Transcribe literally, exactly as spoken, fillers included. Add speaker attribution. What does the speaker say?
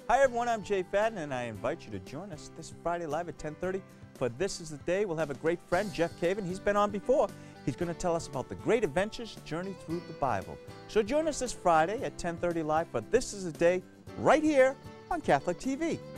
Speaker 1: Hi everyone, I'm Jay Fadden, and I invite you to join us this Friday live at ten thirty for This Is the Day. We'll have a great friend, Jeff Caven. He's been on before. He's going to tell us about the great adventures journey through the Bible. So join us this Friday at ten thirty live for This Is the Day right here on Catholic T V.